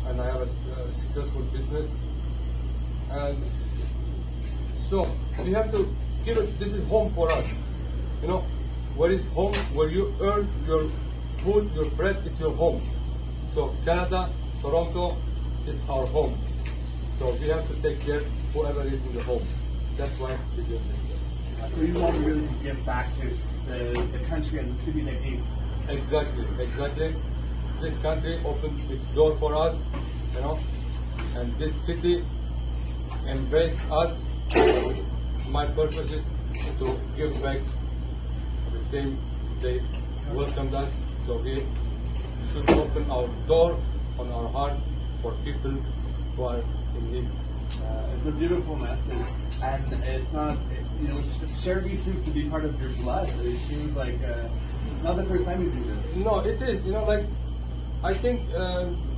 and I have a successful business. And so we have to give it. This is home for us. You know, where is home? Where you earn your food, your bread, it's your home. So Canada, Toronto is our home. So we have to take care of whoever is in the home. That's why we do this. So you want really to give back to the country and the city they gave. Exactly. This country opened its door for us, you know, and this city embraced us. My purpose is to give back the same they welcomed us. So we should open our door on our heart for people who are in need. It's a beautiful message, and it's not, you know, charity seems to be part of your blood. It seems like not the first time you do this. No, it is, you know, like, I think